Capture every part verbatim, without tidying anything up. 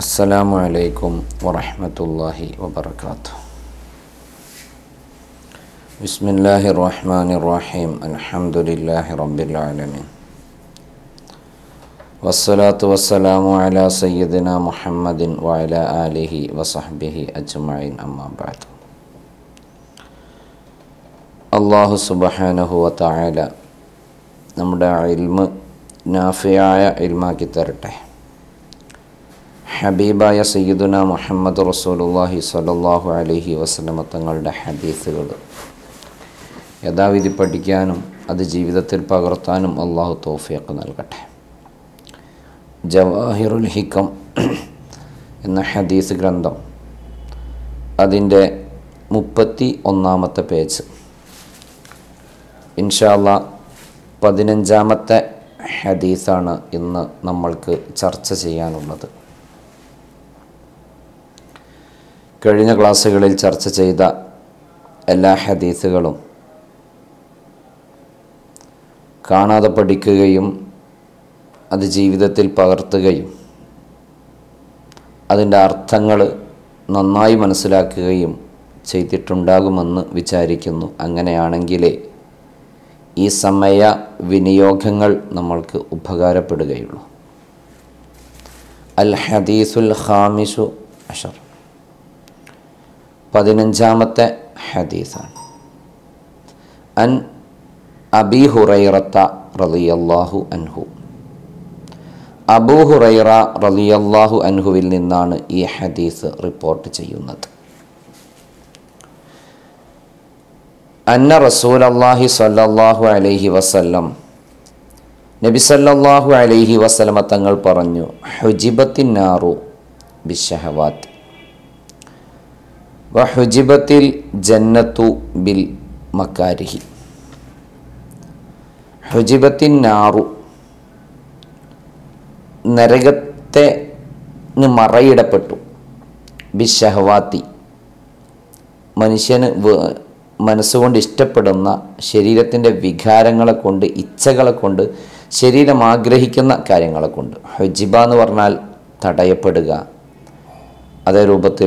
അസ്സലാമു അലൈക്കും വറഹ്മത്തുള്ളാഹി വബറകാതുഹു. ബിസ്മില്ലാഹിർ റഹ്മാനിർ റഹീം. അൽഹംദുലില്ലാഹി റബ്ബിൽ ആലമീൻ. വസ്സലാത്തു വസ്സലാമു അലാ സയ്യിദിനാ മുഹമ്മദിൻ വഅലാ ആലിഹി വസഹ്ബിഹി അജ്മഈൻ. അമ്മാ ബഅദ്. അല്ലാഹു സുബ്ഹാനഹു വ തആല നമ്മുടെ ഇൽമ് നാഫിയായ ഇൽമാക്കി തരട്ടെ. ഹബീബായ സയ്യിദുന മുഹമ്മദ് റസൂലുള്ളാഹി സ്വല്ലല്ലാഹു അലൈഹി വസല്ലമ തങ്ങളുടെ ഹദീസുകൾ യഥാവിധി പഠിക്കാനും അത് ജീവിതത്തിൽ പകർത്താനും അള്ളാഹു തൗഫീഖ് നൽകട്ടെ. ജവാഹിറുൽ ഹിക്കം എന്ന ഹദീസ് ഗ്രന്ഥം, അതിൻ്റെ മുപ്പത്തി ഒന്നാമത്തെ പേജ്, ഇൻഷാ അല്ലാഹ് പതിനഞ്ചാമത്തെ ഹദീസാണ് ഇന്ന് നമ്മൾക്ക് ചർച്ച ചെയ്യാനുള്ളത്. കഴിഞ്ഞ ക്ലാസ്സുകളിൽ ചർച്ച ചെയ്ത എല്ലാ ഹദീസുകളും കാണാതെ പഠിക്കുകയും അത് ജീവിതത്തിൽ പകർത്തുകയും അതിൻ്റെ അർത്ഥങ്ങൾ നന്നായി മനസ്സിലാക്കുകയും ചെയ്തിട്ടുണ്ടാകുമെന്ന് വിചാരിക്കുന്നു. അങ്ങനെയാണെങ്കിലേ ഈ സമയ വിനിയോഗങ്ങൾ നമ്മൾക്ക് ഉപകാരപ്പെടുകയുള്ളൂ. അൽ ഹദീസുൽ ഖാമിസു അഷർ, പതിനഞ്ചാമത്തെ ഹദീസാണ്. അൻ അബീ ഹുറൈറത്ത റളിയല്ലാഹു അൻഹു, അബൂ ഹുറൈറ റളിയല്ലാഹു അൻഹുവിൽ നിന്നാണ് ഈ ഹദീസ് റിപ്പോർട്ട് ചെയ്യുന്നത്. അന്ന റസൂലല്ലാഹി സ്വല്ലല്ലാഹു അലൈഹി വസല്ലം, നബി സല്ലല്ലാഹു അലൈഹി വസല്ലമ തങ്ങൾ പറഞ്ഞു, ഹുജിബത്തിൻ നാറു ബിശ്ശഹവാത്ത് വഹുജിബത്തിൽ ജന്നത്തു ബിൽ മക്കാരിഹി. ഹുജിബത്തിൻ നാറു, നരകത്തെ മറയിടപ്പെട്ടു. ബിശ്ശഹവാത്തി, മനുഷ്യന് മനസ്സുകൊണ്ട് ഇഷ്ടപ്പെടുന്ന ശരീരത്തിൻ്റെ വികാരങ്ങളെ കൊണ്ട്, ഇച്ഛകളെ കൊണ്ട്, ശരീരം ആഗ്രഹിക്കുന്ന കാര്യങ്ങളെ കൊണ്ട്. ഹുജിബ എന്ന് പറഞ്ഞാൽ തടയപ്പെടുക. അതേ രൂപത്തിൽ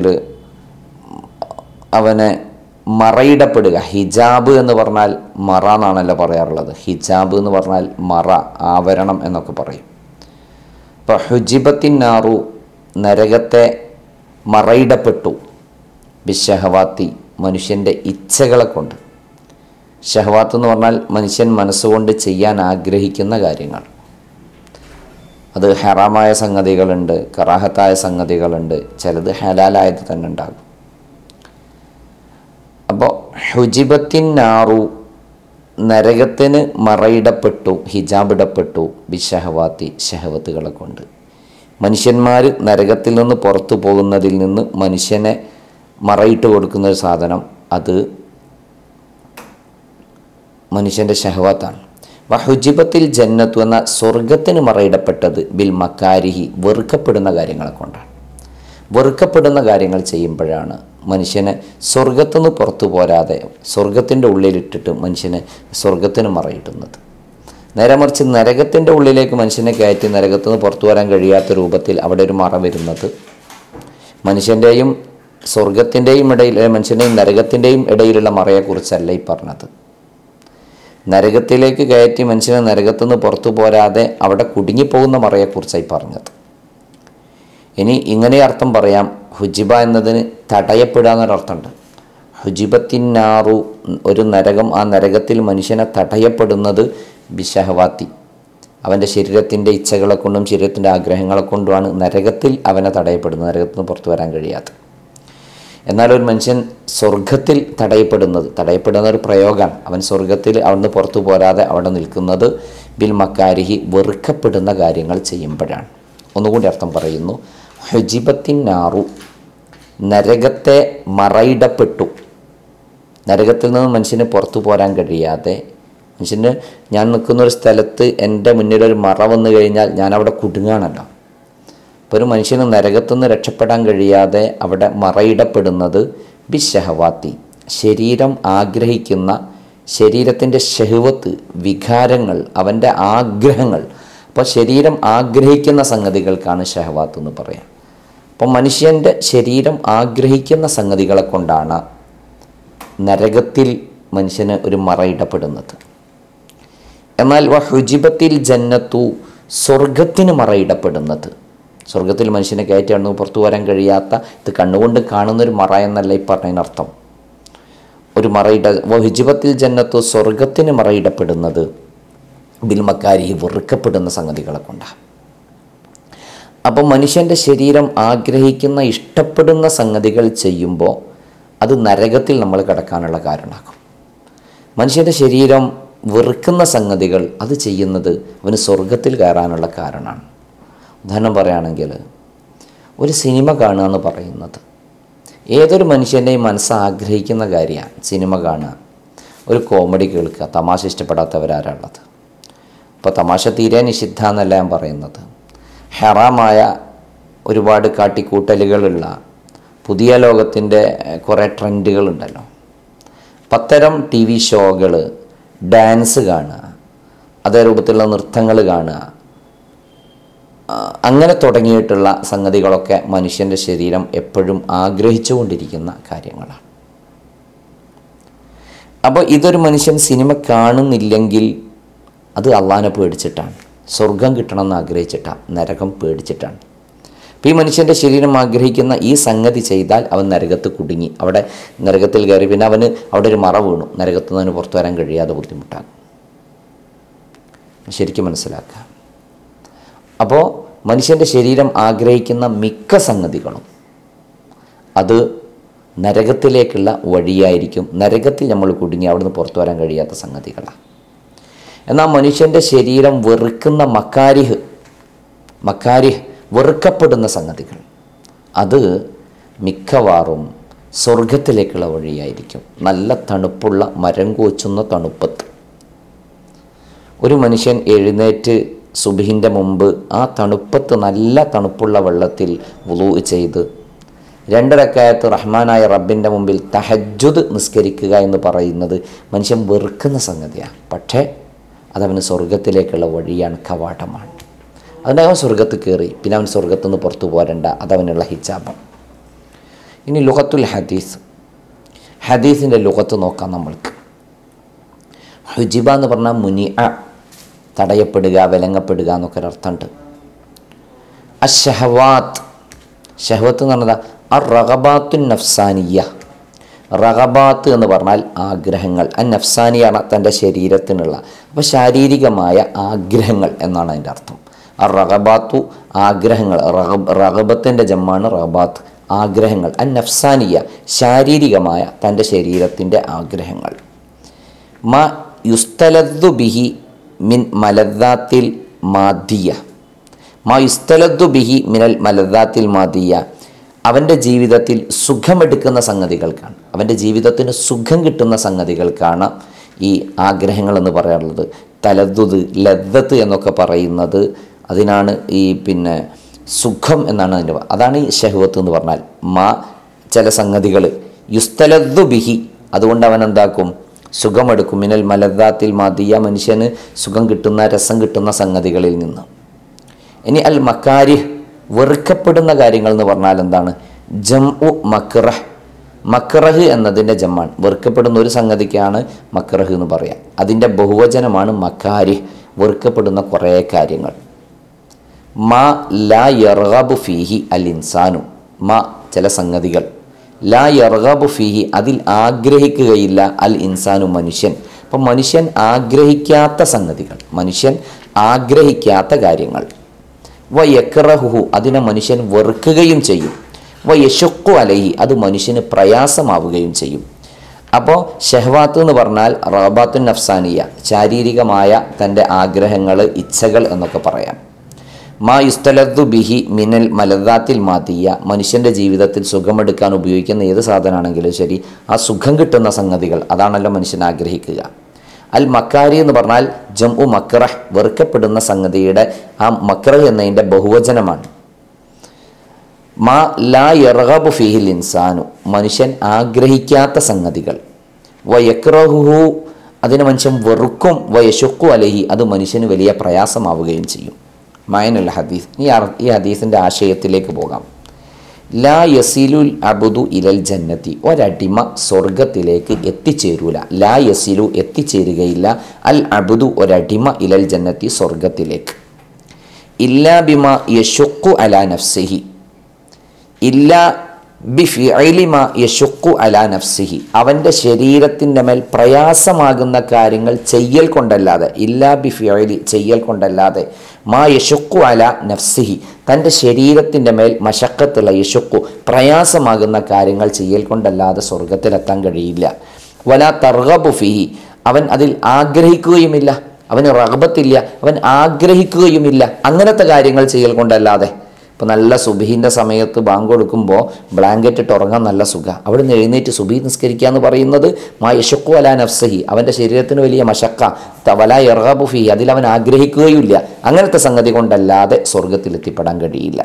അവനെ മറയിടപ്പെടുക. ഹിജാബ് എന്ന് പറഞ്ഞാൽ മറ എന്നാണല്ലോ പറയാറുള്ളത്. ഹിജാബ് എന്ന് പറഞ്ഞാൽ മറ, ആവരണം എന്നൊക്കെ പറയും. അപ്പോൾ ഹുജിബത്തിൻ നാറു, നരകത്തെ മറയിടപ്പെട്ടു. ബിശ്ശഹവാത്തി, മനുഷ്യൻ്റെ ഇച്ഛകളെ കൊണ്ട്. ഷഹവാത്ത് എന്ന് പറഞ്ഞാൽ മനുഷ്യൻ മനസ്സുകൊണ്ട് ചെയ്യാൻ ആഗ്രഹിക്കുന്ന കാര്യങ്ങൾ. അത് ഹറാമായ സംഗതികളുണ്ട്, കറാഹത്തായ സംഗതികളുണ്ട്, ചിലത് ഹലാലായത് തന്നെ ഉണ്ടാകും. അപ്പോൾ ഹുജിബത്തിൻ നാറു, നരകത്തിന് മറയിടപ്പെട്ടു, ഹിജാബിടപ്പെട്ടു. ബിശ്ശഹവാത്തി, ഷഹവത്തുകളെ കൊണ്ട്. മനുഷ്യന്മാർ നരകത്തിൽ നിന്ന് പുറത്തു പോകുന്നതിൽ നിന്ന് മനുഷ്യനെ മറയിട്ട് കൊടുക്കുന്ന ഒരു സാധനം, അത് മനുഷ്യൻ്റെ ഷഹവത്താണ്. വഹുജിബത്തിൽ ജന്നത്തു എന്ന സ്വർഗത്തിന് മറയിടപ്പെട്ടത് ബിൽ മക്കാരിഹി, വെറുക്കപ്പെടുന്ന കാര്യങ്ങളെ കൊണ്ടാണ്. വെറുക്കപ്പെടുന്ന കാര്യങ്ങൾ ചെയ്യുമ്പോഴാണ് മനുഷ്യനെ സ്വർഗത്തുനിന്ന് പുറത്തു പോരാതെ സ്വർഗത്തിൻ്റെ ഉള്ളിലിട്ടിട്ട് മനുഷ്യനെ സ്വർഗത്തിന് മറയിടുന്നത്. നേരെ മറിച്ച് നരകത്തിൻ്റെ ഉള്ളിലേക്ക് മനുഷ്യനെ കയറ്റി നരകത്തുനിന്ന് പുറത്തു വരാൻ കഴിയാത്ത രൂപത്തിൽ അവിടെ ഒരു മറ വരുന്നത് മനുഷ്യൻ്റെയും സ്വർഗത്തിൻ്റെയും ഇടയിൽ, മനുഷ്യൻ്റെയും നരകത്തിൻ്റെയും ഇടയിലുള്ള മറയെക്കുറിച്ചല്ല ഈ പറഞ്ഞത്. നരകത്തിലേക്ക് കയറ്റി മനുഷ്യനെ നരകത്തുനിന്ന് പുറത്തു പോരാതെ അവിടെ കുടുങ്ങിപ്പോകുന്ന മറയെക്കുറിച്ചായി പറഞ്ഞത്. ഇനി ഇങ്ങനെ അർത്ഥം പറയാം, ഹുജിബ എന്നതിന് തടയപ്പെടുക എന്നൊരർത്ഥമുണ്ട്. ഹുജിബത്തിൻ നാറു, ഒരു നരകം, ആ നരകത്തിൽ മനുഷ്യനെ തടയപ്പെടുന്നത് ബിശ്ശഹവാത്തി, അവൻ്റെ ശരീരത്തിൻ്റെ ഇച്ഛകളെ കൊണ്ടും ശരീരത്തിൻ്റെ ആഗ്രഹങ്ങളെ കൊണ്ടുമാണ് നരകത്തിൽ അവനെ തടയപ്പെടുന്നത്, നരകത്തിൽ നിന്ന് പുറത്തു വരാൻ കഴിയാത്ത. എന്നാൽ ഒരു മനുഷ്യൻ സ്വർഗത്തിൽ തടയപ്പെടുന്നത്, തടയപ്പെടുന്ന ഒരു പ്രയോഗമാണ്. അവൻ സ്വർഗത്തിൽ അവിടുന്ന് പുറത്തു പോരാതെ അവിടെ നിൽക്കുന്നത് ബിൽ മക്കാരിഹി, വെറുക്കപ്പെടുന്ന കാര്യങ്ങൾ ചെയ്യുമ്പോഴാണ്. ഒന്നുകൂടി അർത്ഥം പറയുന്നു, ഹുജിബത്തിൻ നാറു, നരകത്തെ മറയിടപ്പെട്ടു. നരകത്തിൽ നിന്ന് മനുഷ്യന് പുറത്തു പോരാൻ കഴിയാതെ, മനുഷ്യന് ഞാൻ നിൽക്കുന്നൊരു സ്ഥലത്ത് എൻ്റെ മുന്നിലൊരു മറ വന്നു കഴിഞ്ഞാൽ ഞാൻ അവിടെ കുടുങ്ങാണല്ലോ. അപ്പോൾ ഒരു മനുഷ്യന് നരകത്തു നിന്ന് രക്ഷപ്പെടാൻ കഴിയാതെ അവിടെ മറയിടപ്പെടുന്നത് ബിശ്ശഹവാത്തി, ശരീരം ആഗ്രഹിക്കുന്ന, ശരീരത്തിൻ്റെ ഷഹ്വത്ത്, വികാരങ്ങൾ, അവൻ്റെ ആഗ്രഹങ്ങൾ. അപ്പോൾ ശരീരം ആഗ്രഹിക്കുന്ന സംഗതികൾക്കാണ് ഷഹവാത്ത് എന്ന് പറയാം. അപ്പം മനുഷ്യൻ്റെ ശരീരം ആഗ്രഹിക്കുന്ന സംഗതികളെ കൊണ്ടാണ് നരകത്തിൽ മനുഷ്യന് ഒരു മറയിടപ്പെടുന്നത്. എന്നാൽ വഹുജിബത്തിൽ ജന്നത്തു, സ്വർഗത്തിന് മറയിടപ്പെടുന്നത്, സ്വർഗത്തിൽ മനുഷ്യനെ കയറ്റാണ് പുറത്തു വരാൻ കഴിയാത്ത, ഇത് കണ്ണുകൊണ്ട് കാണുന്നൊരു മറ എന്നല്ല ഈ പറഞ്ഞതിനർത്ഥം. ഒരു മറയിട വഹുജിബത്തിൽ ജന്നത്തു, സ്വർഗത്തിന് മറയിടപ്പെടുന്നത് ബിൽ മക്കാരി, വെറുക്കപ്പെടുന്ന സംഗതികളെ കൊണ്ടാണ്. അപ്പം മനുഷ്യൻ്റെ ശരീരം ആഗ്രഹിക്കുന്ന ഇഷ്ടപ്പെടുന്ന സംഗതികൾ ചെയ്യുമ്പോൾ അത് നരകത്തിൽ നമ്മൾ കിടക്കാനുള്ള കാരണമാകും. മനുഷ്യൻ്റെ ശരീരം വെറുക്കുന്ന സംഗതികൾ അത് ചെയ്യുന്നത് അവന് സ്വർഗത്തിൽ കയറാനുള്ള കാരണമാണ്. ഉദാഹരണം പറയുകയാണെങ്കിൽ ഒരു സിനിമ കാണുക എന്ന് പറയുന്നത് ഏതൊരു മനുഷ്യൻ്റെയും മനസ്സ് ആഗ്രഹിക്കുന്ന കാര്യമാണ്. സിനിമ കാണുക, ഒരു കോമഡി കേൾക്കുക. തമാശ ഇഷ്ടപ്പെടാത്തവരാരുള്ളത്? ഇപ്പോൾ തമാശ തീരെ നിഷിദ്ധ എന്നല്ല ഞാൻ പറയുന്നത്. ഹറാമായ ഒരുപാട് കാട്ടിക്കൂട്ടലുകളുള്ള പുതിയ ലോകത്തിൻ്റെ കുറേ ട്രെൻഡുകളുണ്ടല്ലോ. പത്തരം ടി വി ഷോകൾ, ഡാൻസ് കാണുക, അതേ രൂപത്തിലുള്ള നൃത്തങ്ങൾ കാണുക, അങ്ങനെ തുടങ്ങിയിട്ടുള്ള സംഗതികളൊക്കെ മനുഷ്യൻ്റെ ശരീരം എപ്പോഴും ആഗ്രഹിച്ചുകൊണ്ടിരിക്കുന്ന കാര്യങ്ങളാണ്. അപ്പോൾ ഇതൊരു മനുഷ്യൻ സിനിമ കാണുന്നില്ലെങ്കിൽ അത് അള്ളാഹനെ പേടിച്ചിട്ടാണ്, സ്വർഗം കിട്ടണമെന്ന് ആഗ്രഹിച്ചിട്ടാണ്, നരകം പേടിച്ചിട്ടാണ്. അപ്പോൾ ഈ മനുഷ്യൻ്റെ ശരീരം ആഗ്രഹിക്കുന്ന ഈ സംഗതി ചെയ്താൽ അവൻ നരകത്ത് കുടുങ്ങി, അവിടെ നരകത്തിൽ കയറി. പിന്നെ അവന് അവിടെ ഒരു മറ വീണു, നരകത്ത് നിന്ന് പുറത്തു വരാൻ കഴിയാതെ ബുദ്ധിമുട്ടാകും. ശരിക്കും മനസ്സിലാക്കുക. അപ്പോൾ മനുഷ്യൻ്റെ ശരീരം ആഗ്രഹിക്കുന്ന മിക്ക സംഗതികളും അത് നരകത്തിലേക്കുള്ള വഴിയായിരിക്കും. നരകത്തിൽ നമ്മൾ കുടുങ്ങി അവിടുന്ന് പുറത്തു വരാൻ കഴിയാത്ത സംഗതികളാണ്. എന്നാൽ മനുഷ്യൻ്റെ ശരീരം വെറുക്കുന്ന മക്കാരിഹ് മക്കാരിഹ് വെറുക്കപ്പെടുന്ന സംഗതികൾ അത് മിക്കവാറും സ്വർഗത്തിലേക്കുള്ള വഴിയായിരിക്കും. നല്ല തണുപ്പുള്ള മരം കോച്ചുന്ന തണുപ്പത്ത് ഒരു മനുഷ്യൻ എഴുന്നേറ്റ് സുബ്ഹിൻ്റെ മുമ്പ് ആ തണുപ്പത്ത് നല്ല തണുപ്പുള്ള വെള്ളത്തിൽ വുളൂ ചെയ്ത് രണ്ട് റക്അത്ത് റഹ്മാനായ റബ്ബിൻ്റെ മുമ്പിൽ തഹജ്ജുദ് നിസ്കരിക്കുക എന്ന് പറയുന്നത് മനുഷ്യൻ വെറുക്കുന്ന സംഗതിയാണ്. പക്ഷേ അതവന് സ്വർഗത്തിലേക്കുള്ള വഴിയാണ്, കവാടമാണ്. അതിൻ്റെ അവൻ സ്വർഗത്ത് കയറി, പിന്നെ അവൻ സ്വർഗത്തു നിന്ന് പുറത്തു പോരണ്ട, അതവനുള്ള ഹിജാബാണ്. ഇനി ലുഗത്തുൽ ഹദീസ്, ഹദീസിൻ്റെ ലുഗത്ത് നോക്കാം നമ്മൾക്ക്. ഹുജിബ എന്ന് പറഞ്ഞാൽ മുനിഅ, തടയപ്പെടുക, വിലങ്ങപ്പെടുക എന്നൊക്കെ ഒരർത്ഥമുണ്ട്. അഷഹവാത്ത്, ഷഹവത്ത് എന്ന് പറഞ്ഞാൽ അർ റഗബാത്തുൻ നഫ്സാനിയ. റഗബാത്ത് എന്ന് പറഞ്ഞാൽ ആഗ്രഹങ്ങൾ, അൻ നഫ്സാനിയാണ് തൻ്റെ ശരീരത്തിനുള്ള. അപ്പോൾ ശാരീരികമായ ആഗ്രഹങ്ങൾ എന്നാണ് അതിൻ്റെ അർത്ഥം. അർ റഗബാത്തു ആഗ്രഹങ്ങൾ, റഗബ് റഗബത്തിൻ്റെ ജമ്മാണ് റഗബാത്ത്, ആഗ്രഹങ്ങൾ. അൻ നഫ്സാനിയ ശാരീരികമായ തൻ്റെ ശരീരത്തിൻ്റെ ആഗ്രഹങ്ങൾ. മ യുസ്തലദ്ദു ബിഹി മിൻ മലദ്ദാത്തിൽ മാദിയ. മാ യുസ്തലദ്ദു ബിഹി മിനൽ മലദ്ദാത്തിൽ മാദിയ, അവൻ്റെ ജീവിതത്തിൽ സുഖമെടുക്കുന്ന സംഗതികൾക്കാണ്, അവൻ്റെ ജീവിതത്തിന് സുഖം കിട്ടുന്ന സംഗതികൾക്കാണ് ഈ ആഗ്രഹങ്ങളെന്ന് പറയാറുള്ളത്. തലദ്ദുദ്, ലദ്ദത്ത് എന്നൊക്കെ പറയുന്നത് അതിനാണ്. ഈ പിന്നെ സുഖം എന്നാണ് അതിൻ്റെ, അതാണ് ഈ ഷഹ്വത്ത് എന്ന് പറഞ്ഞാൽ. മാ ചില സംഗതികൾ യുസ്തലദ്ദു ബിഹി, അതുകൊണ്ട് അവൻ എന്താക്കും, സുഖമെടുക്കും. മിനൽ മലദ്ദാത്തിൽ മാദിയ, മനുഷ്യന് സുഖം കിട്ടുന്ന, രസം കിട്ടുന്ന സംഗതികളിൽ നിന്ന്. ഇനി അൽ മക്കാരിഹ്, വെറുക്കപ്പെടുന്ന കാര്യങ്ങൾ എന്ന് പറഞ്ഞാൽ എന്താണ്? ജംഉ മക്റഹ്. മക്റഹ് എന്നതിൻ്റെ ജമ്മാണ്. വെറുക്കപ്പെടുന്ന ഒരു സംഗതിക്കാണ് മക്റഹ് എന്ന് പറയാം. അതിൻ്റെ ബഹുവചനമാണ് മക്കാരിഹ്, വെറുക്കപ്പെടുന്ന കുറേ കാര്യങ്ങൾ. മാ ലാ യർഗബു ഫീഹി അൽ ഇൻസാനു, മാ ചില സംഗതികൾ, ലാ യർഗബു ഫീഹി അതിൽ ആഗ്രഹിക്കുകയില്ല, അൽ ഇൻസാനു മനുഷ്യൻ. അപ്പം മനുഷ്യൻ ആഗ്രഹിക്കാത്ത സംഗതികൾ, മനുഷ്യൻ ആഗ്രഹിക്കാത്ത കാര്യങ്ങൾ. വ യക്റഹുഹു അതിനെ മനുഷ്യൻ വെറുക്കുകയും ചെയ്യും. വ യശുഖു അലൈഹി അത് മനുഷ്യന് പ്രയാസമാവുകയും ചെയ്യും. അപ്പോൾ ഷഹ്വാത്ത് എന്ന് പറഞ്ഞാൽ റഗബാത്തുൻ നഫ്സാനിയ, ശാരീരികമായ തൻ്റെ ആഗ്രഹങ്ങൾ, ഇച്ഛകൾ എന്നൊക്കെ പറയാം. മാ യുസ്തലദ്ദു ബിഹി മിനൽ മലദ്ദാത്തിൽ മാദിയ, മനുഷ്യൻ്റെ ജീവിതത്തിൽ സുഖമെടുക്കാൻ ഉപയോഗിക്കുന്ന ഏത് സാധനമാണെങ്കിലും ശരി, ആ സുഖം കിട്ടുന്ന സംഗതികൾ, അതാണല്ലോ മനുഷ്യൻ ആഗ്രഹിക്കുക. അൽ മക്കാരി എന്ന് പറഞ്ഞാൽ ജംഉ മക്റഹ്, വെറുക്കപ്പെടുന്ന സംഗതിയുടെ ആ മക്റഹ് എന്നതിൻ്റെ ബഹുവചനമാണ്. മാ ലാ യർഗബു ഫീഹിൽ ഇൻസാനു മനുഷ്യൻ ആഗ്രഹിക്കാത്ത സംഗതികൾ. വ യക്റഹുഹു അതിന് മനുഷ്യൻ വെറുക്കും. വ യശുഖു അലൈഹി അത് മനുഷ്യന് വലിയ പ്രയാസമാവുകയും ചെയ്യും. മഅനുൽ ഹദീസ്, ഈ ഈ ഹദീസിൻ്റെ ആശയത്തിലേക്ക് പോകാം. ലാ യസിലുൽ അബ്ദു ഇലൽ ജന്നത്തി, ഒരടിമ സ്വർഗത്തിലേക്ക് എത്തിച്ചേരൂല. ലാ യസിലു എത്തിച്ചേരുകയില്ല, അൽ അബ്ദു ഒരടിമ ഇലൽ ജന്നത്തി സ്വർഗത്തിലേക്ക്. ഇല്ലാ ബിമാ യശുഖു അലാ നഫ്സിഹി, ഇല്ലാ ബിഫിഇലി മാ യശുഖു അലാ നഫ്സിഹി, അവൻ്റെ ശരീരത്തിൻ്റെ മേൽ പ്രയാസമാകുന്ന കാര്യങ്ങൾ ചെയ്യൽ കൊണ്ടല്ലാതെ, ഇല്ലാ ബിഫിഇലി ചെയ്യൽ കൊണ്ടല്ലാതെ, മാ യശുഖു അലാ നഫ്സിഹി തൻ്റെ ശരീരത്തിൻ്റെ മേൽ മശക്കത്തുള്ള യശുഖു പ്രയാസമാകുന്ന കാര്യങ്ങൾ ചെയ്യൽ കൊണ്ടല്ലാതെ സ്വർഗത്തിലെത്താൻ കഴിയില്ല. വലാ തർഗബു ഫിഹി, അവൻ അതിൽ ആഗ്രഹിക്കുകയുമില്ല, അവന് റഗ്ബത്തില്ല, അവൻ ആഗ്രഹിക്കുകയുമില്ല അങ്ങനത്തെ കാര്യങ്ങൾ ചെയ്യൽ കൊണ്ടല്ലാതെ. ഇപ്പോൾ നല്ല സുബഹിൻ്റെ സമയത്ത് ബാങ്ക് കൊടുക്കുമ്പോൾ ബ്ലാങ്കറ്റ് ഇട്ട് ഉറങ്ങാൻ നല്ല സുഖ, അവിടെ നിന്ന് എഴുന്നേറ്റ് സുബഹി നിസ്കരിക്കുക എന്ന് പറയുന്നത് മാ യശുഖു അലാ നഫ്സിഹി, അവൻ്റെ ശരീരത്തിന് വലിയ മശക്ക, വലാ യർഗബു ഫീഹി അതിൽ അവൻ ആഗ്രഹിക്കുകയില്ല, അങ്ങനത്തെ സംഗതി കൊണ്ടല്ലാതെ സ്വർഗത്തിലെത്തിപ്പെടാൻ കഴിയില്ല.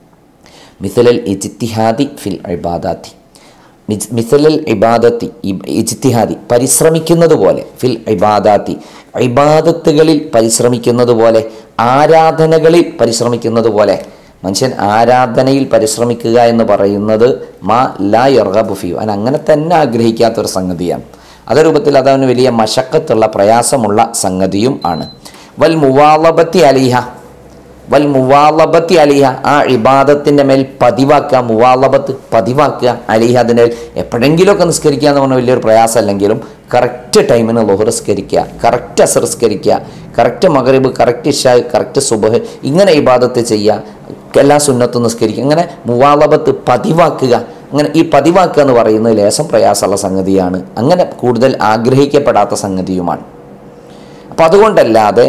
മിഥലൽ ഇജ്തിഹാദി ഫിൽ ഇബാദാത്തി, മിഥലൽ ഇബാദത്തി ഇജ്തിഹാദി പരിശ്രമിക്കുന്നത് പോലെ, ഫിൽ ഇബാദാത്തി ഇബാദത്തുകളിൽ പരിശ്രമിക്കുന്നത് പോലെ, ആരാധനകളിൽ പരിശ്രമിക്കുന്നത് പോലെ. മനുഷ്യൻ ആരാധനയിൽ പരിശ്രമിക്കുക എന്ന് പറയുന്നത് മാ ലാ യർഗബു ഫീഹി, അവൻ അങ്ങനെ തന്നെ ആഗ്രഹിക്കാത്തൊരു സംഗതിയാണ്. അതേ രൂപത്തിൽ അതവന് വലിയ മശക്കത്തുള്ള പ്രയാസമുള്ള സംഗതിയും ആണ്. വൽ മുവാലബത്തി അലിഹ, വൽ മുവാലബത്തി അലിഹ ആ ഇബാദത്തിൻ്റെ മേൽ പതിവാക്കുക, മുവാലബത്ത് പതിവാക്കുക, അലിഹ അതിൻ്റെ എപ്പോഴെങ്കിലുമൊക്കെ നിസ്കരിക്കുക എന്ന് പറഞ്ഞാൽ വലിയൊരു പ്രയാസമല്ലെങ്കിലും കറക്റ്റ് ടൈമിന് ളുഹർ നിസ്കരിക്കുക, കറക്റ്റ് അസർ നിസ്കരിക്കുക, കറക്റ്റ് മഗ്രിബ്, കറക്റ്റ് ഇശാ, കറക്റ്റ് സുബഹ്, ഇങ്ങനെ ഇബാദത്ത് ചെയ്യുക, എല്ലാ സുന്നത്തും നിസ്കരിക്കുക, അങ്ങനെ മുവാലബത്ത് പതിവാക്കുക. അങ്ങനെ ഈ പതിവാക്കുക എന്ന് പറയുന്നത് ലേശം പ്രയാസമുള്ള സംഗതിയാണ്, അങ്ങനെ കൂടുതൽ ആഗ്രഹിക്കപ്പെടാത്ത സംഗതിയുമാണ്. അപ്പം അതുകൊണ്ടല്ലാതെ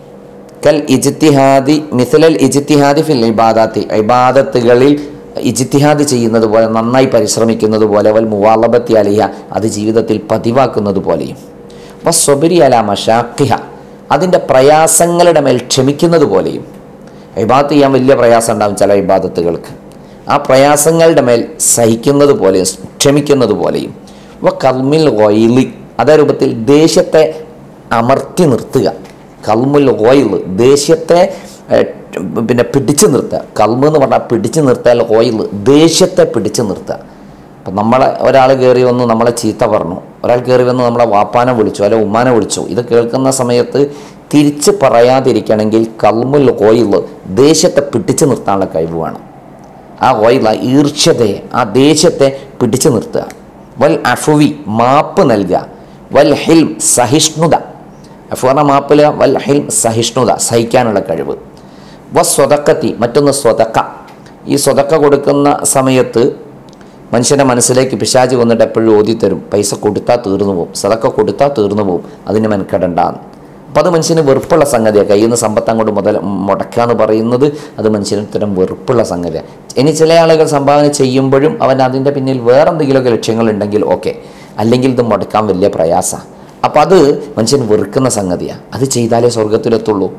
കൽ ഇജ്തിഹാദി മിഥലൽ ഇജ്തിഹാദി ഫിൽ ഇബാദാത്തി ഇബാദത്തുകളിൽ ഇജ്തിഹാദ് ചെയ്യുന്നത് പോലെ, നന്നായി പരിശ്രമിക്കുന്നത് പോലെ, വൽ മുവാലബത്തി അലിഹ അത് ജീവിതത്തിൽ പതിവാക്കുന്നത് പോലെയും, വസ്വബരി അലാ മശാഖിഹ അതിൻ്റെ പ്രയാസങ്ങളുടെ മേൽ ക്ഷമിക്കുന്നത് പോലെയും. ഇബാദത്ത് ചെയ്യാൻ വലിയ പ്രയാസം ഉണ്ടാകും ചില ഇബാദത്തുകൾക്ക്, ആ പ്രയാസങ്ങളുടെ മേൽ സഹിക്കുന്നത് പോലെയും ക്ഷമിക്കുന്നത് പോലെയും. വ കൽമിൽ ഗൊയിലി അതേ രൂപത്തിൽ ദേഷ്യത്തെ അമർത്തി നിർത്തുക, കൽമുൽ ഗൊയിൽ ദേഷ്യത്തെ പിന്നെ പിടിച്ചു നിർത്തുക. കൽമ് എന്ന് പറഞ്ഞാൽ പിടിച്ചു നിർത്താൽ ഗൊയിൽ ദേഷ്യത്തെ പിടിച്ചു നിർത്തുക. അപ്പം നമ്മളെ ഒരാൾ കയറി വന്ന് നമ്മളെ ചീത്ത പറഞ്ഞു, ഒരാൾ കയറി വന്ന് നമ്മളെ വാപ്പാനെ വിളിച്ചു അല്ലെ ഉമ്മാനെ വിളിച്ചു, ഇത് കേൾക്കുന്ന സമയത്ത് തിരിച്ച് പറയാതിരിക്കണമെങ്കിൽ കൽമുൽ ഗൊയിൽ ദേഷ്യത്തെ പിടിച്ചു നിർത്താനുള്ള കഴിവ് വേണം. ആ ഗൊയിൽ ആ ഈർഷ്യതയെ ആ ദേഷ്യത്തെ പിടിച്ചു നിർത്തുക. വൽ അഫുവി മാപ്പ് നൽകുക, വൽ ഹിൽം സഹിഷ്ണുത, അഫു പറഞ്ഞ മാപ്പില, വൽ ഹിൽം സഹിഷ്ണുത സഹിക്കാനുള്ള കഴിവ്. വ സ്വതക്കത്തി മറ്റൊന്ന് സ്വതക്ക, ഈ സ്വതക്ക കൊടുക്കുന്ന സമയത്ത് മനുഷ്യൻ്റെ മനസ്സിലേക്ക് പിശാച് വന്നിട്ട് എപ്പോഴും ഓതിത്തരും, പൈസ കൊടുത്താൽ തീർന്നു പോകും, സ്വതക്ക കൊടുത്താൽ തീർന്നു പോകും, അതിന് മെനക്കെടണ്ടാന്ന്. അപ്പോൾ അത് മനുഷ്യന് വെറുപ്പുള്ള സംഗതിയാണ്. കയ്യിൽ നിന്ന് സമ്പത്ത് അങ്ങോട്ട് മുതൽ മുടക്കുക എന്ന് പറയുന്നത് അത് മനുഷ്യന് ഇത്തരം വെറുപ്പുള്ള സംഗതിയാണ്. ഇനി ചില ആളുകൾ സംഭാവന ചെയ്യുമ്പോഴും അവൻ അതിൻ്റെ പിന്നിൽ വേറെ എന്തെങ്കിലുമൊക്കെ ലക്ഷ്യങ്ങളുണ്ടെങ്കിൽ ഓക്കെ, അല്ലെങ്കിൽ ഇത് മുടക്കാൻ വലിയ പ്രയാസമാണ്. അപ്പോൾ അത് മനുഷ്യൻ വെറുക്കുന്ന സംഗതിയാണ്, അത് ചെയ്താലേ സ്വർഗത്തിലെത്തുള്ളൂ.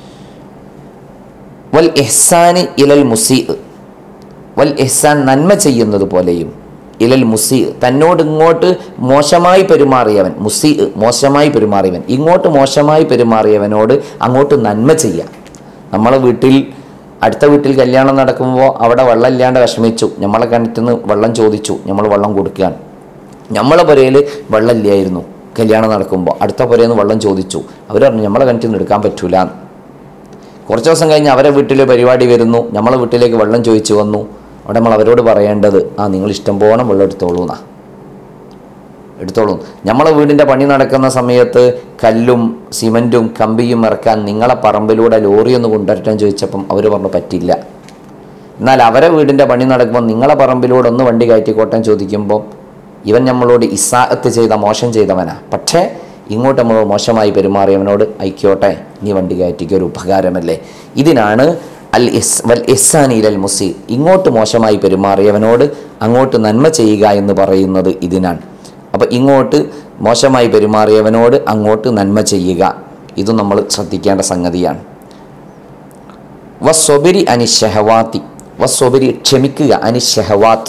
വൽ ഇഹ്സാനി ഇലൽ മുസീ, വൽ ഇഹ്സാൻ നന്മ ചെയ്യുന്നത് പോലെയും, ഇലൽ മുസീ തന്നോട് ഇങ്ങോട്ട് മോശമായി പെരുമാറിയവൻ, മുസീ മോശമായി പെരുമാറിയവൻ, ഇങ്ങോട്ട് മോശമായി പെരുമാറിയവനോട് അങ്ങോട്ട് നന്മ ചെയ്യുക. നമ്മളെ വീട്ടിൽ അടുത്ത വീട്ടിൽ കല്യാണം നടക്കുമ്പോൾ അവിടെ വെള്ളം ഇല്ലാണ്ട് വിഷമിച്ചു, നമ്മളെ കിണറ്റിൽ നിന്ന് വെള്ളം ചോദിച്ചു, നമ്മൾ വെള്ളം കൊടുക്കുകയാണ്. നമ്മളെ പുരയിൽ വെള്ളം ഇല്ലായിരുന്നു, കല്യാണം നടക്കുമ്പോൾ അടുത്ത പുരയിൽ നിന്ന് വെള്ളം ചോദിച്ചു, അവർ പറഞ്ഞു നമ്മളെ കിണറ്റിൽ നിന്ന് എടുക്കാൻ പറ്റൂല. കുറച്ച് ദിവസം കഴിഞ്ഞ് അവരെ വീട്ടിൽ പരിപാടി വരുന്നു, നമ്മളെ വീട്ടിലേക്ക് വെള്ളം ചോദിച്ചു വന്നു, അവിടെ നമ്മൾ അവരോട് പറയേണ്ടത് ആ നിങ്ങൾ ഇഷ്ടം പോലെ വെള്ളം എടുത്തോളൂ എന്നാ, എടുത്തോളൂ. നമ്മളെ വീടിൻ്റെ പണി നടക്കുന്ന സമയത്ത് കല്ലും സിമൻറ്റും കമ്പിയും ഇറക്കാൻ നിങ്ങളെ പറമ്പിലൂടെ ലോറി ഒന്ന് കൊണ്ടുവരട്ടെന്ന് ചോദിച്ചപ്പം അവർ പറഞ്ഞു പറ്റില്ല. എന്നാൽ അവരെ വീടിൻ്റെ പണി നടക്കുമ്പോൾ നിങ്ങളെ പറമ്പിലൂടെ ഒന്ന് വണ്ടി കയറ്റിക്കോട്ടെ ചോദിക്കുമ്പോൾ ഇവൻ നമ്മളോട് ഇസാഅത്ത് ചെയ്ത മോശം ചെയ്തവനാ, പക്ഷേ ഇങ്ങോട്ട് നമ്മൾ മോശമായി പെരുമാറിയവനോട് ഐക്യോട്ടെ നീ വണ്ടി കയറ്റിക്ക്, ഒരു ഉപകാരമല്ലേ. ഇതിനാണ് അൽ ഇസ് വൽ ഇഹ്സാനി ഇലൽ മുസീ, ഇങ്ങോട്ട് മോശമായി പെരുമാറിയവനോട് അങ്ങോട്ട് നന്മ ചെയ്യുക എന്ന് പറയുന്നത് ഇതിനാണ്. അപ്പോൾ ഇങ്ങോട്ട് മോശമായി പെരുമാറിയവനോട് അങ്ങോട്ട് നന്മ ചെയ്യുക, ഇതും നമ്മൾ ശ്രദ്ധിക്കേണ്ട സംഗതിയാണ്. വസ്വബരി അനിഷഹവാത്തി, വസ്വബരി ക്ഷമിക്കുക, അനിഷഹവാത്ത്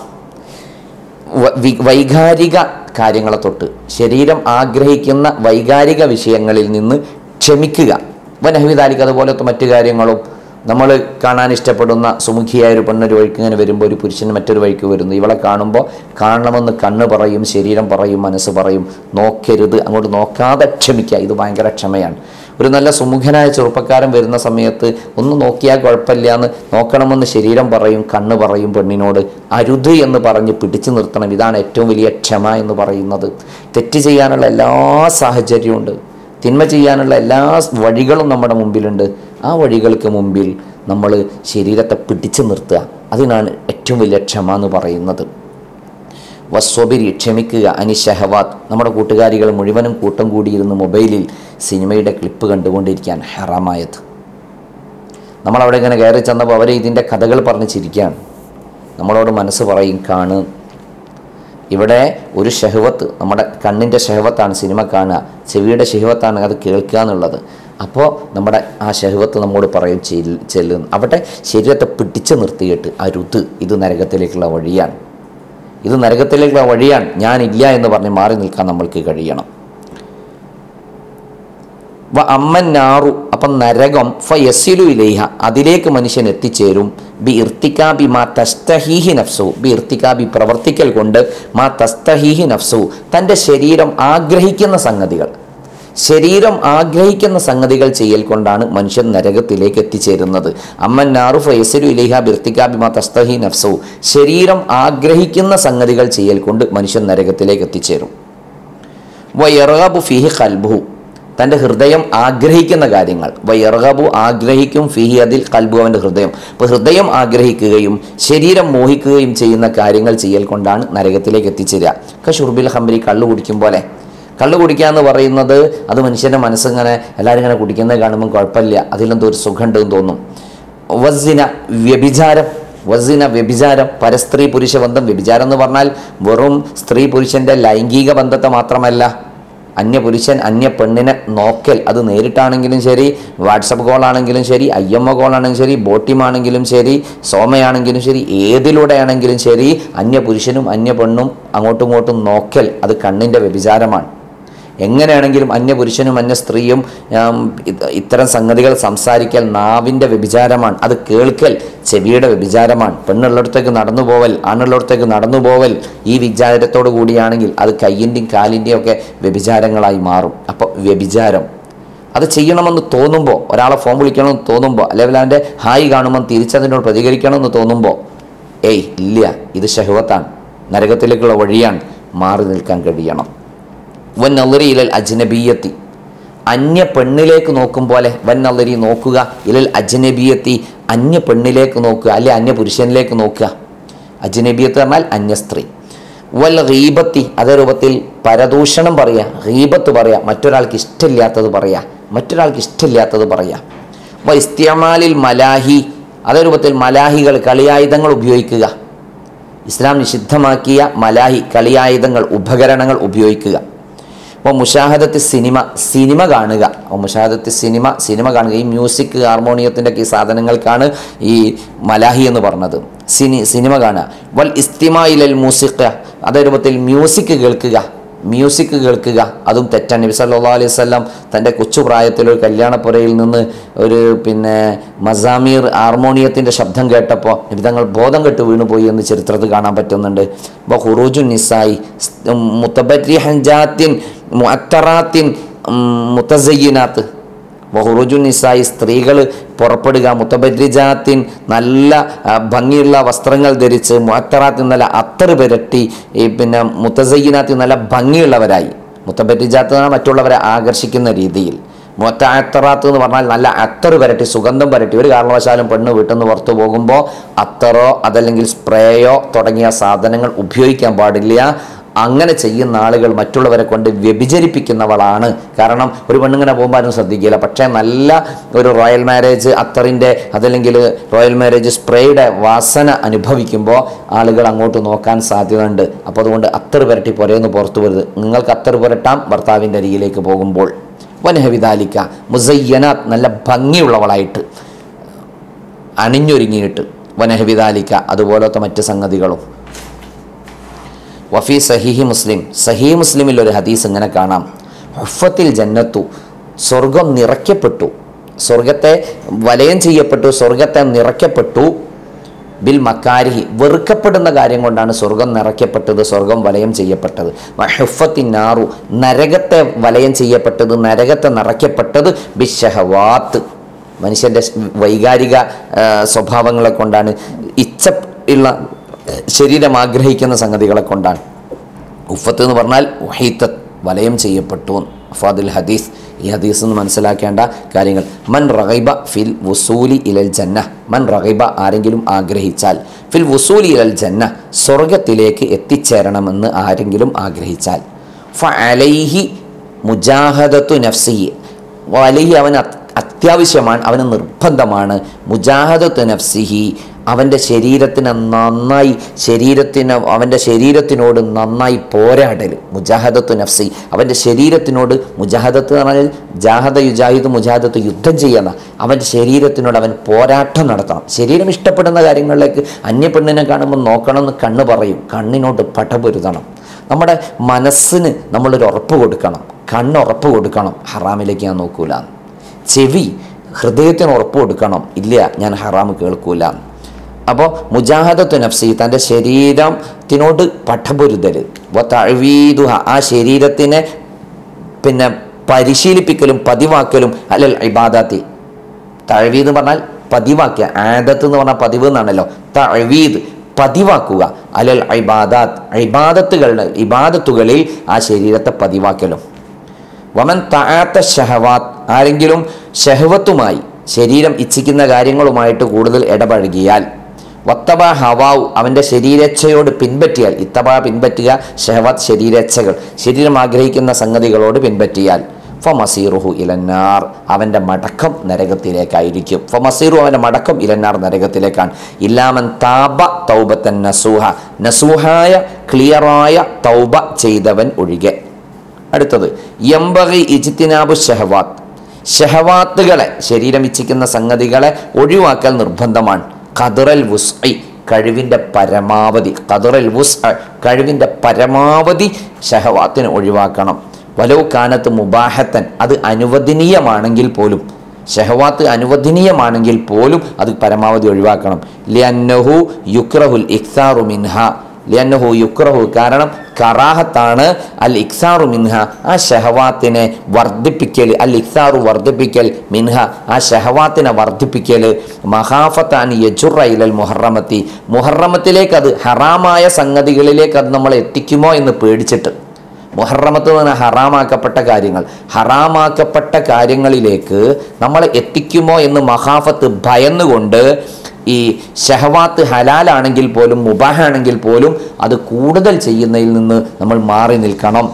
വൈകാരിക കാര്യങ്ങളെ തൊട്ട്, ശരീരം ആഗ്രഹിക്കുന്ന വൈകാരിക വിഷയങ്ങളിൽ നിന്ന് ക്ഷമിക്കുക. വനഹ്വിദാലിക്ക് അതുപോലത്തെ മറ്റു കാര്യങ്ങളും, നമ്മൾ കാണാൻ ഇഷ്ടപ്പെടുന്ന സുമുഖിയായ ഒരു പെണ്ണൊരു വഴിക്ക് ഇങ്ങനെ വരുമ്പോൾ ഒരു പുരുഷൻ മറ്റൊരു വഴിക്ക് വരുന്നു. ഇവളെ കാണുമ്പോൾ കാണണമെന്ന് കണ്ണ് പറയും, ശരീരം പറയും, മനസ്സ് പറയും, നോക്കരുത്, അങ്ങോട്ട് നോക്കാതെ ക്ഷമിക്കുക. ഇത് ഭയങ്കര ക്ഷമയാണ്. ഒരു നല്ല സുമുഖനായ ചെറുപ്പക്കാരൻ വരുന്ന സമയത്ത് ഒന്ന് നോക്കിയാൽ കുഴപ്പമില്ല എന്ന് നോക്കണമെന്ന് ശരീരം പറയും, കണ്ണ് പറയും പെണ്ണിനോട്. അരുത് എന്ന് പറഞ്ഞ് പിടിച്ചു നിർത്തണം. ഇതാണ് ഏറ്റവും വലിയ ക്ഷമ എന്ന് പറയുന്നത്. തെറ്റ് ചെയ്യാനുള്ള എല്ലാ സാഹചര്യമുണ്ട്, തിന്മ ചെയ്യാനുള്ള എല്ലാ വഴികളും നമ്മുടെ മുമ്പിലുണ്ട്. ആ വഴികൾക്ക് മുമ്പിൽ നമ്മൾ ശരീരത്തെ പിടിച്ചു നിർത്തുക. അതിനാണ് ഏറ്റവും വലിയ ക്ഷമ എന്ന് പറയുന്നത്. വസ്വബിരി, ക്ഷമിക്കുക. അനി ഷഹവാത്ത്, നമ്മുടെ കൂട്ടുകാരികൾ മുഴുവനും കൂട്ടം കൂടിയിരുന്ന് മൊബൈലിൽ സിനിമയുടെ ക്ലിപ്പ് കണ്ടുകൊണ്ടിരിക്കാൻ ഹറാമായത്. നമ്മളവിടെ ഇങ്ങനെ കയറി ചെന്നപ്പോൾ അവർ ഇതിൻ്റെ കഥകൾ പറഞ്ഞ് ചിരിക്കുകയാണ്. നമ്മളോട് മനസ്സ് പറയും കാണ്. ഇവിടെ ഒരു ഷഹവത്ത്, നമ്മുടെ കണ്ണിൻ്റെ ഷഹവത്താണ് സിനിമ കാണുക, ചെവിയുടെ ഷഹവത്താണ് അത് കേൾക്കുക എന്നുള്ളത്. അപ്പോൾ നമ്മുടെ ആ ഷഹവത്ത് നമ്മോട് പറയും ചെല്ലുന്നു. അവിടെ ശരീരത്തെ പിടിച്ചു നിർത്തിയിട്ട് അരുത്, ഇത് നരകത്തിലേക്കുള്ള വഴിയാണ്, ഇത് നരകത്തിലേക്കുള്ള വഴിയാണ്, ഞാനില്ല എന്ന് പറഞ്ഞ് മാറി നിൽക്കാൻ നമ്മൾക്ക് കഴിയണം. വ അമ്മന്നാറു, അപ്പം നരകം ഫ യസിലു ഇലൈഹ, അതിലേക്ക് മനുഷ്യൻ എത്തിച്ചേരും. ബി ഇർത്തിക്കാബി മാ തസ്തഹീഹി നഫ്സു, ബി ഇർത്തിക്കാബി പ്രവർത്തിക്കൽ കൊണ്ട് മാ തസ്തഹീഹി നഫ്സു, തൻ്റെ ശരീരം ആഗ്രഹിക്കുന്ന സംഗതികൾ, ശരീരം ആഗ്രഹിക്കുന്ന സംഗതികൾ ചെയ്യൽ കൊണ്ടാണ് മനുഷ്യൻ നരകത്തിലേക്ക് എത്തിച്ചേരുന്നത്. അമ്മന്നാറു ഫ യസിലു ഇലൈഹ ബി ഇർത്തിക്കാബി മാ തസ്തഹീഹി നഫ്സു, ശരീരം ആഗ്രഹിക്കുന്ന സംഗതികൾ ചെയ്യൽ കൊണ്ട് മനുഷ്യൻ നരകത്തിലേക്ക് എത്തിച്ചേരും. വ യർഗബു ഫീഹി ഖൽബുഹു, തൻ്റെ ഹൃദയം ആഗ്രഹിക്കുന്ന കാര്യങ്ങൾ. വയർഗബു, ആഗ്രഹിക്കും, ഫിഹി, അതിൽ, ഖൽബു, അവൻ്റെ ഹൃദയം. അപ്പോൾ ഹൃദയം ആഗ്രഹിക്കുകയും ശരീരം മോഹിക്കുകയും ചെയ്യുന്ന കാര്യങ്ങൾ ചെയ്യൽ കൊണ്ടാണ് നരകത്തിലേക്ക് എത്തിച്ചേരുക. കശുർബിൽ ഹംബരി, കള്ളു കുടിക്കും പോലെ. കള്ളു കുടിക്കുക എന്ന് പറയുന്നത് അത് മനുഷ്യൻ്റെ മനസ്സിങ്ങനെ എല്ലാവരും ഇങ്ങനെ കുടിക്കുന്നത് കാണുമ്പോൾ കുഴപ്പമില്ല, അതിലെന്തോ ഒരു സുഖമുണ്ടെന്ന് തോന്നും. വസിന, വ്യഭിചാരം. വസിന, വ്യഭിചാരം, പരസ്ത്രീ പുരുഷ ബന്ധം. വ്യഭിചാരം എന്ന് പറഞ്ഞാൽ വെറും സ്ത്രീ പുരുഷൻ്റെ ലൈംഗിക ബന്ധത്തെ മാത്രമല്ല, അന്യ പുരുഷൻ അന്യ പെണ്ണിനെ നോക്കൽ. അത് നേരിട്ടാണെങ്കിലും ശരി, വാട്സപ്പ് കോളാണെങ്കിലും ശരി, ഐ എം ഒ കോളാണെങ്കിലും ശരി, ബോട്ടിമാണെങ്കിലും ശരി, സോമയാണെങ്കിലും ശരി, ഏതിലൂടെയാണെങ്കിലും ശരി, അന്യ പുരുഷനും അന്യ പെണ്ണും അങ്ങോട്ടും ഇങ്ങോട്ടും നോക്കൽ അത് കണ്ണിൻ്റെ വ്യഭിചാരമാണ്. എങ്ങനെയാണെങ്കിലും അന്യ പുരുഷനും അന്യ സ്ത്രീയും ഇത്തരം സംഗതികൾ സംസാരിക്കൽ നാവിൻ്റെ വ്യഭിചാരമാണ്. അത് കേൾക്കൽ ചെവിയുടെ വ്യഭിചാരമാണ്. പെണ്ണുള്ളിടത്തേക്ക് നടന്നു പോവൽ, ആണുള്ളിടത്തേക്ക് നടന്നു പോവൽ ഈ വിചാരത്തോടു കൂടിയാണെങ്കിൽ അത് കയ്യിൻ്റെയും കാലിൻ്റെയും ഒക്കെ വ്യഭിചാരങ്ങളായി മാറും. അപ്പോൾ വ്യഭിചാരം അത് ചെയ്യണമെന്ന് തോന്നുമ്പോൾ, ഒരാളെ ഫോൺ വിളിക്കണമെന്ന് തോന്നുമ്പോൾ, അല്ലെങ്കിൽ അവൻ്റെ ഹായ് കാണുമ്പോൾ തിരിച്ചതിനോട് പ്രതികരിക്കണമെന്ന് തോന്നുമ്പോൾ, ഏയ് ഇല്ല, ഇത് ഷഹവത്താണ്, നരകത്തിലേക്കുള്ള വഴിയാണ്, മാറി നിൽക്കാൻ കഴിയണം. വൻ നളരി ഇലൽ അജ്നബിയത്തി, അന്യ പെണ്ണിലേക്ക് നോക്കും പോലെ. വൻ നളരി, നോക്കുക, ഇലൽ അജ്നബിയത്തി, അന്യ പെണ്ണിലേക്ക് നോക്കുക, അല്ലെ അന്യ പുരുഷനിലേക്ക് നോക്കുക. അജ്നബിയത്ത് പറഞ്ഞാൽ അന്യ സ്ത്രീ. വൽ ഗീബത്തി, അതേ രൂപത്തിൽ പരദൂഷണം പറയുക, ഗീബത്ത് പറയുക, മറ്റൊരാൾക്ക് ഇഷ്ടമില്ലാത്തത് പറയുക, മറ്റൊരാൾക്ക് ഇഷ്ടമില്ലാത്തത് പറയുക. വ ഇസ്തിഅമാലിൽ മലാഹി, അതേ രൂപത്തിൽ മലാഹികൾ, കളിയായുധങ്ങൾ ഉപയോഗിക്കുക. ഇസ്ലാം നിഷിദ്ധമാക്കിയ മലാഹി, കളിയായുധങ്ങൾ, ഉപകരണങ്ങൾ ഉപയോഗിക്കുക. അപ്പോൾ മുഷാഹദത്ത് സിനിമ, സിനിമ കാണുക. അപ്പോൾ മുഷാഹദത്ത് സിനിമ, സിനിമ കാണുക. ഈ മ്യൂസിക്, ഹാർമോണിയത്തിൻ്റെ ഒക്കെ ഈ സാധനങ്ങൾക്കാണ് ഈ മലാഹി എന്ന് പറഞ്ഞത്. സിനി സിനിമ കാണുക. വൽ ഇസ്തിമാഇലൽ മൂസിഖ, അതേ രൂപത്തിൽ മ്യൂസിക് കേൾക്കുക, മ്യൂസിക് കേൾക്കുക, അതും തെറ്റാണ്. നബി സല്ലല്ലാഹു അലൈഹി വസല്ലം തൻ്റെ കൊച്ചു പ്രായത്തിൽ ഒരു കല്യാണപ്പുരയിൽ നിന്ന് ഒരു പിന്നെ മസാമീർ, ഹാർമോണിയത്തിൻ്റെ ശബ്ദം കേട്ടപ്പോൾ നബി തങ്ങൾ ബോധം കെട്ട് വീണുപോയി എന്ന് ചരിത്രത്തിൽ കാണാൻ പറ്റുന്നുണ്ട്. അപ്പോൾ ഖുറൂജുൻ നിസായി മുതബരിഹജാത്തിൻ മുഅത്തറാത്തിൻ മുതസയ്യിനാത്ത്, വഹുറുജുൻ നിസായി, സ്ത്രീകൾ പുറപ്പെടുക, മുത്തബരിജാത്തിൻ, നല്ല ഭംഗിയുള്ള വസ്ത്രങ്ങൾ ധരിച്ച്, മുഅത്തറാത്തിൻ, നല്ല അത്തറ് പുരട്ടി, ഈ പിന്നെ മുതസയ്യിനാത്തിൻ, നല്ല ഭംഗിയുള്ളവരായി. മുത്തബരിജാത്ത് എന്നാൽ മറ്റുള്ളവരെ ആകർഷിക്കുന്ന രീതിയിൽ. മുഅത്തറാത്ത് എന്ന് പറഞ്ഞാൽ നല്ല അത്തറ് പുരട്ടി, സുഗന്ധം പുരട്ടി. ഒരു കാരണവശാലും പെണ്ണ് വീട്ടിൽ നിന്ന് പുറത്തു പോകുമ്പോൾ അത്തറോ അതല്ലെങ്കിൽ സ്പ്രേയോ തുടങ്ങിയ സാധനങ്ങൾ ഉപയോഗിക്കാൻ പാടില്ല. അങ്ങനെ ചെയ്യുന്ന ആളുകൾ മറ്റുള്ളവരെ കൊണ്ട് വ്യഭിചരിപ്പിക്കുന്നവളാണ്. കാരണം ഒരു പെണ്ണിങ്ങനെ പോകുമ്പോൾ ആരും ശ്രദ്ധിക്കില്ല. പക്ഷേ നല്ല ഒരു റോയൽ മാരേജ് അത്തറിൻ്റെ അതല്ലെങ്കിൽ റോയൽ മാരേജ് സ്പ്രേയുടെ വാസന അനുഭവിക്കുമ്പോൾ ആളുകൾ അങ്ങോട്ട് നോക്കാൻ സാധ്യതയുണ്ട്. അപ്പോൾ അതുകൊണ്ട് അത്തർ പുരട്ടി പുരയെന്ന് പുറത്തു വരുത്. നിങ്ങൾക്ക് അത്തർ പുരട്ടാം ഭർത്താവിൻ്റെ അരികിലേക്ക് പോകുമ്പോൾ. വനഹവിദാലിക്ക മുസയ്യനാത്ത്, നല്ല ഭംഗിയുള്ളവളായിട്ട് അണിഞ്ഞൊരുങ്ങിയിട്ട്. വനഹവിദാലിക്ക, അതുപോലത്തെ മറ്റ് സംഗതികളും. വഫി സഹീഹി മുസ്ലിം, സഹീഹ് മുസ്ലിമിൽ ഒരു ഹദീസ് ഇങ്ങനെ കാണാം. ഹുഫത്തിൽ ജന്നത്തു, സ്വർഗം നിറയ്ക്കപ്പെട്ടു. സ്വർഗത്തെ വലയം ചെയ്യപ്പെട്ടു, സ്വർഗത്തെ നിറയ്ക്കപ്പെട്ടു. ബിൽ മക്കാരിഹി, വെറുക്കപ്പെടുന്ന കാര്യം കൊണ്ടാണ് സ്വർഗം നിറയ്ക്കപ്പെട്ടത്, സ്വർഗം വലയം ചെയ്യപ്പെട്ടത്. വഹുഫത്തിനാറു, നരകത്തെ വലയം ചെയ്യപ്പെട്ടത്, നരകത്തെ നിറയ്ക്കപ്പെട്ടത്. ബിഷഹവാത്ത്, മനുഷ്യൻ്റെ വൈകാരിക സ്വഭാവങ്ങളെ കൊണ്ടാണ്, ഇച്ഛ ഉള്ള ശരീരം ആഗ്രഹിക്കുന്ന സംഗതികളെ കൊണ്ടാണ്. ഉഫത്ത് എന്ന് പറഞ്ഞാൽ ഉഹീത്തത്ത്, വലയം ചെയ്യപ്പെട്ടു. ഫാദിൽ ഹദീസ്, ഈ ഹദീസ് എന്ന് മനസ്സിലാക്കേണ്ട കാര്യങ്ങൾ. മൻ റഗൈബ ഫിൽ വുസൂലി ഇലൽ ജന്ന, മൻ റഗൈബ ആരെങ്കിലും ആഗ്രഹിച്ചാൽ, ഫിൽ വുസൂലി ഇലൽ ജന്ന സ്വർഗത്തിലേക്ക് എത്തിച്ചേരണമെന്ന് ആരെങ്കിലും ആഗ്രഹിച്ചാൽ, ഫഅലൈഹി മുജാഹദത്തു നഫ്സിഹി, അലൈഹി അവൻ അത്യാവശ്യമാണ്, അവന് നിർബന്ധമാണ്, മുജാഹദത്തു നഫ്സിഹി അവൻ്റെ ശരീരത്തിന് നന്നായി ശരീരത്തിന് അവൻ്റെ ശരീരത്തിനോട് നന്നായി പോരാടൽ. മുജാഹദത്തു നഫ്സി, അവൻ്റെ ശരീരത്തിനോട്, മുജാഹദത്ത് എന്ന് പറഞ്ഞാൽ ജാഹദ യുജാഹിദ് മുജാഹദത്ത്, യുദ്ധം ചെയ്യുന്ന, അവൻ്റെ ശരീരത്തിനോട് അവൻ പോരാട്ടം നടത്തണം. ശരീരം ഇഷ്ടപ്പെടുന്ന കാര്യങ്ങളിലേക്ക് അന്യ പെണ്ണിനെ കാണുമ്പോൾ നോക്കണമെന്ന് കണ്ണ് പറയും, കണ്ണിനോട് പടപൊരുതണം. നമ്മുടെ മനസ്സിന് നമ്മളൊരു ഉറപ്പ് കൊടുക്കണം, കണ്ണ് ഉറപ്പ് കൊടുക്കണം, ഹറാമിലേക്ക് ഞാൻ നോക്കൂല. ചെവി ഹൃദയത്തിന് ഉറപ്പ് കൊടുക്കണം, ഇല്ല ഞാൻ ഹറാം കേൾക്കൂല. അപ്പോൾ മുജാഹദത്തു നഫ്സി, തൻ്റെ ശരീരത്തിനോട് പടപൊരുതൽ. വ തഅ്വീദുഹ, ആ ശരീരത്തിനെ പിന്നെ പരിശീലിപ്പിക്കലും പതിവാക്കലും അലൽ ഇബാദാത്തി. തഅ്വീദ് എന്ന് പറഞ്ഞാൽ പതിവാക്കുക, ആദത്ത് എന്ന് പറഞ്ഞാൽ പതിവ് എന്നാണല്ലോ. തഅ്വീദ് പതിവാക്കുക, അലൽ ഇബാദാത്ത് ഇബാദത്തുകളുടെ ഇബാദത്തുകളിൽ ആ ശരീരത്തെ പതിവാക്കലും. വമൻ തആത്ത ഷഹവാത്ത്, ആരെങ്കിലും ഷഹവത്തുമായി ശരീരം ഇച്ഛിക്കുന്ന കാര്യങ്ങളുമായിട്ട് കൂടുതൽ ഇടപഴകിയാൽ, വത്തബ ഹവാവു അവൻ്റെ ശരീരേച്ഛയോട് പിൻപറ്റിയാൽ, ഇത്തബ പിൻപറ്റുക, ഷഹവത്ത് ശരീരേച്ഛകൾ, ശരീരം ആഗ്രഹിക്കുന്ന സംഗതികളോട് പിൻപറ്റിയാൽ, ഫമസീറുഹു ഇലന്നാർ അവൻ്റെ മടക്കം നരകത്തിലേക്കായിരിക്കും. ഫമസീറു അവൻ്റെ മടക്കം ഇലന്നാർ നരകത്തിലേക്കാണ്. ഇല്ലാമൻ താബ തൗബത്തൻ നസൂഹ, നസൂഹായ ക്ലിയറായ തൗബ ചെയ്തവൻ ഒഴികെ. അടുത്തത് യംബഗി ഇജ്തിനാബു ഷഹവാത്ത്, ഷഹവാത്തുകളെ ശരീരം ഇച്ഛിക്കുന്ന സംഗതികളെ ഒഴിവാക്കൽ നിർബന്ധമാണ്. ഖദറൽ വുസ്ഇ കഴിവിൻ്റെ പരമാവധി, ഖദറൽ വുസ്അ കഴിവിൻ്റെ പരമാവധി ഷഹവാത്തിനെ ഒഴിവാക്കണം. വലൗ കാനത്ത് മുബാഹത്തൻ അത് അനുവദനീയമാണെങ്കിൽ പോലും, ഷഹവാത്ത് അനുവദനീയമാണെങ്കിൽ പോലും അത് പരമാവധി ഒഴിവാക്കണം. ലിഅന്നഹു യുക്റഹുൽ ഇക്സാറു മിൻഹ, ലിഅന്നഹു യുക്റഹു കാരണം കറാഹത്താണ്, അൽ ഇക്സാറു മിൻഹ ആ ഷഹവാത്തിനെ വർദ്ധിപ്പിക്കൽ, അൽ ഇക്സാറു വർദ്ധിപ്പിക്കൽ, മിൻഹ ആ ഷഹവാത്തിനെ വർദ്ധിപ്പിക്കൽ, മഹാഫത്താൻ യജുറ ഇലൽ മുഹറമത്തി മുഹറമത്തിലേക്ക്, അത് ഹറാമായ സംഗതികളിലേക്ക് അത് നമ്മളെ എത്തിക്കുമോ എന്ന് പേടിച്ചിട്ട്. മുഹറമത്ത് എന്ന് പറഞ്ഞാൽ ഹറാമാക്കപ്പെട്ട കാര്യങ്ങൾ, ഹറാമാക്കപ്പെട്ട കാര്യങ്ങളിലേക്ക് നമ്മളെ എത്തിക്കുമോ എന്ന് മഹാഫത്ത് ഭയന്നുകൊണ്ട് ഈ ഷഹവാത്ത് ഹലാലാണെങ്കിൽ പോലും മുബാഹാണെങ്കിൽ പോലും അത് കൂടുതൽ ചെയ്യുന്നതിൽ നിന്ന് നമ്മൾ മാറി നിൽക്കണം.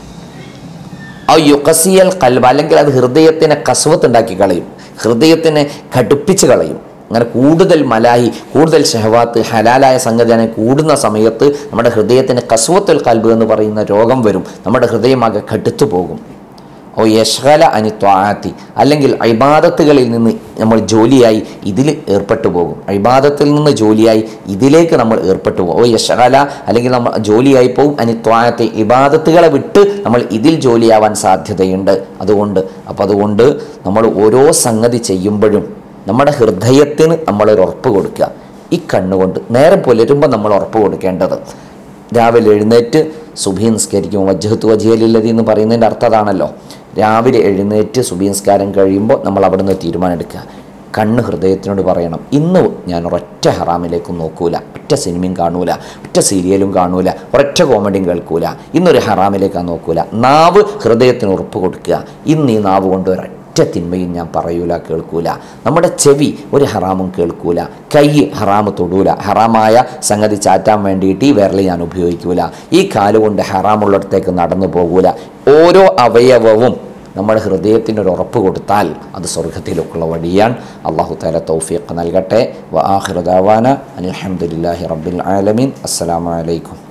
ആ യുഖസിയൽ ഖൽബ് അല്ലെങ്കിൽ അത് ഹൃദയത്തിനെ കസ്വത്ത് ഉണ്ടാക്കി കളയും, ഹൃദയത്തിനെ കടുപ്പിച്ച് കളയും. അങ്ങനെ കൂടുതൽ മലായി, കൂടുതൽ ഷഹവാത്ത് ഹലാലായ സംഗതിയാണ് കൂടുന്ന സമയത്ത് നമ്മുടെ ഹൃദയത്തിന് കസ്വത്തുൽ ഖൽബ് എന്ന് പറയുന്ന രോഗം വരും, നമ്മുടെ ഹൃദയമാകെ കടുത്തു പോകും. ഓ യഷ്ഗല അനി ത്വാഅത്തി അല്ലെങ്കിൽ ഇബാദത്തുകളിൽ നിന്ന് നമ്മൾ ജോലിയായി ഇതിൽ ഏർപ്പെട്ടു പോകും, ഇബാദത്തിൽ നിന്ന് ജോലിയായി ഇതിലേക്ക് നമ്മൾ ഏർപ്പെട്ടു പോകും. ഓ യഷ്ഗല അല്ലെങ്കിൽ നമ്മൾ ജോലിയായി പോകും, അനി ത്വാഅത്തി ഇബാദത്തുകളെ വിട്ട് നമ്മൾ ഇതിൽ ജോലിയാവാൻ സാധ്യതയുണ്ട്. അതുകൊണ്ട് അപ്പോൾ അതുകൊണ്ട് നമ്മൾ ഓരോ സംഗതി ചെയ്യുമ്പോഴും നമ്മുടെ ഹൃദയത്തിന് നമ്മളൊരു ഉറപ്പ് കൊടുക്കുക. ഈ കണ്ണുകൊണ്ട് നേരം പുലരുമ്പോൾ നമ്മൾ ഉറപ്പ് കൊടുക്കേണ്ടത്, രാവിലെ എഴുന്നേറ്റ് സുബഹി നിസ്കരിക്കുമ്പോൾ വജ്ഹത്തു വജ്ഹിയലില്ലതി എന്ന് പറയുന്നതിൻ്റെ അർത്ഥം അതാണല്ലോ. രാവിലെ എഴുന്നേറ്റ് സുബഹി നിസ്കാരം കഴിയുമ്പോൾ നമ്മൾ അവിടെ നിന്ന് തീരുമാനം എടുക്കുക. കണ്ണ് ഹൃദയത്തിനോട് പറയണം, ഇന്ന് ഞാൻ ഒരൊറ്റ ഹറാമിലേക്കും നോക്കൂല, ഒറ്റ സിനിമയും കാണൂല, ഒറ്റ സീരിയലും കാണൂല, ഒരൊറ്റ കോമഡിയും കേൾക്കൂല, ഇന്നൊരു ഹറാമിലേക്കാണ് നോക്കൂല. നാവ് ഹൃദയത്തിന് ഉറപ്പ് കൊടുക്കുക, ഇന്ന് ഈ നാവ് കൊണ്ട് ഒരൊറ്റ തിന്മയും ഞാൻ പറയൂല, കേൾക്കൂല. നമ്മുടെ ചെവി ഒരു ഹറാമും കേൾക്കൂല, കൈ ഹറാമ് തൊടൂല, ഹറാമായ സംഗതി ചാറ്റാൻ വേണ്ടിയിട്ട് ഈ വിരൽ ഞാൻ ഉപയോഗിക്കൂല, ഈ കാലുകൊണ്ട് ഹറാമുള്ളിടത്തേക്ക് നടന്നു പോകൂല. ഓരോ അവയവവും നമ്മുടെ ഹൃദയത്തിനൊരു ഉറപ്പ് കൊടുത്താൽ അത് സ്വർഗത്തിലേക്കുള്ള വഴിയാണ്. അല്ലാഹു തആല തൗഫീഖ് നൽകട്ടെ. വ ആഖിറു ദഅവാന അനിൽ ഹംദുലില്ലാഹി റബ്ബിൽ ആലമീൻ. അസ്സലാമു അലൈക്കും.